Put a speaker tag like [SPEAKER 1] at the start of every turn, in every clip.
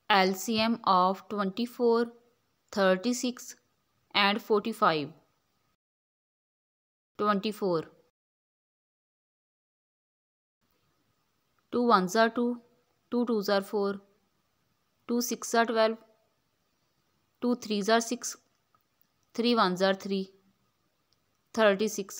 [SPEAKER 1] LCM of 24, 36 and 45. 24. 2 ones are 2, 2 twos are 4, 2 sixes are 12, 2 threes are 6, 3 ones are 3, 36.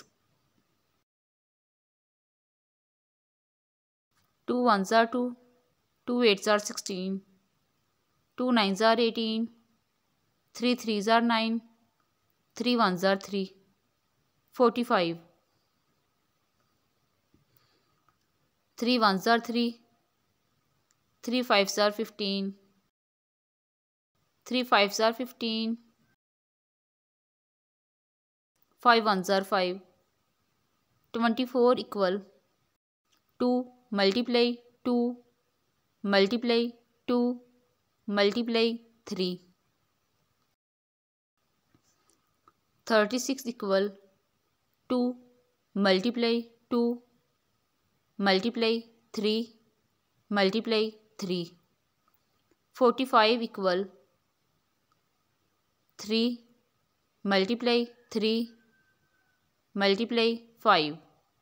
[SPEAKER 1] 2 ones are 2, 2 eights are 16, 2 nines are 18, 3 threes are 9, 3 ones are 3, 45. 3 ones are 3, 3 fives are 15, 3 fives are 15, 5 ones are 5, 24 equal 2 multiply 2 multiply 2 multiply 3. 36 equal 2 multiply 2 multiply 3 multiply 3. 45 equal 3 multiply 3 multiply 5.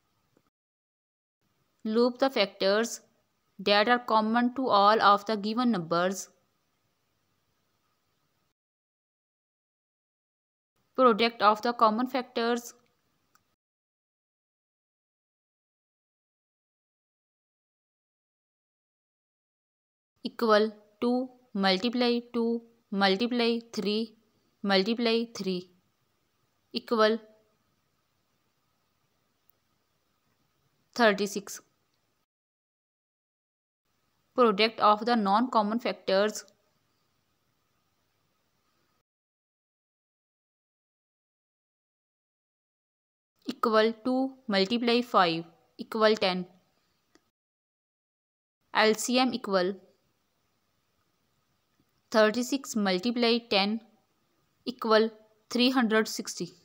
[SPEAKER 1] Loop the factors that are common to all of the given numbers. Product of the common factors equal 2 multiply 2 multiply 3 multiply 3 equal 36. Product of the non-common factors equal 2 multiply 5 equal 10. LCM equal 36 multiply 10 equal 360.